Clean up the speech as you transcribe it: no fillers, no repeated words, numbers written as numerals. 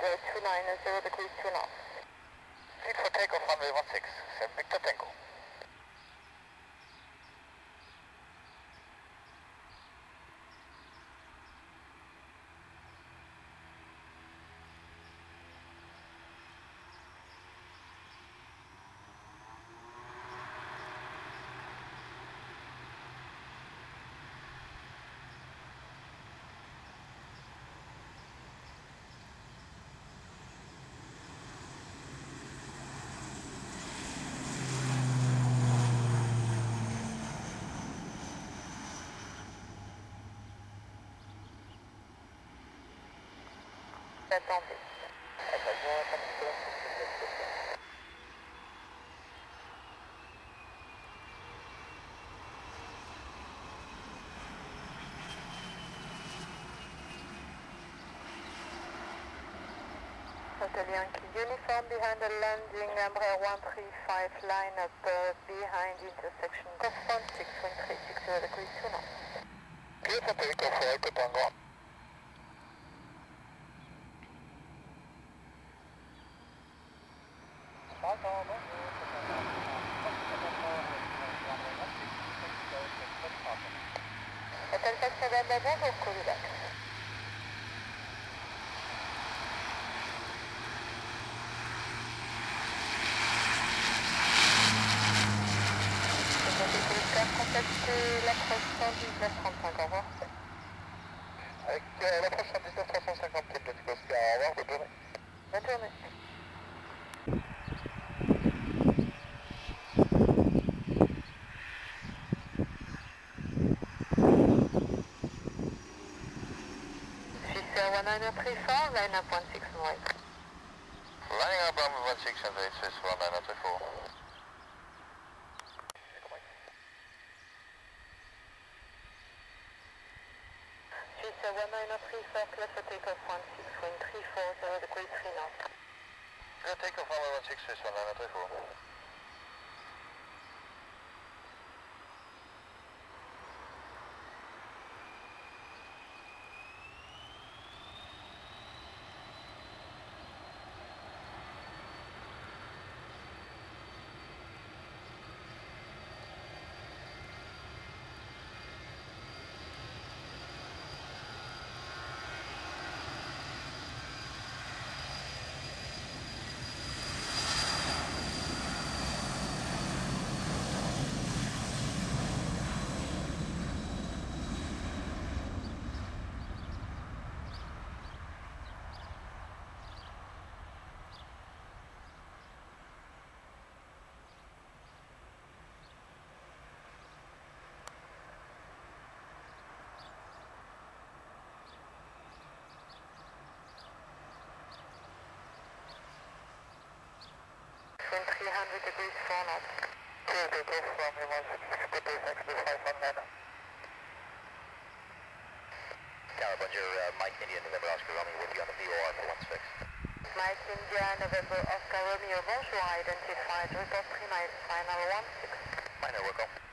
290 degrees 2 knots. Cleared for takeoff runway 16, 7 Victor Tango. Attendez. Hotel Yankee uniform behind the landing, Embraer 135 line up behind intersection, Coffin 61360 degrees 2 knots. Cleared for takeoff for Echo Tango. Hotel Cascade bonjour, Kovidak. Contactez l'approche 11935, au revoir. Avec l'approche 119 350, Québec Oscar, au revoir, bonne journée. Bonne journée. Swiss 1934, line up 16 and right. Lining up runway 16 and 8, Swiss 1934. Swiss 1934, clear for takeoff 16.340 degrees 3 knots. Clear takeoff runway 16, Swiss 1934. When 300 degrees 4 knots. Clear takeoff runway 16, good day, thanks, Swiss 519. Tower, bonjour, Mike India, November Oscar Romeo with you on the VOR for 16. Mike India, November Oscar Romeo, bonjour, identified, report 3 miles, final 16. Minor, welcome.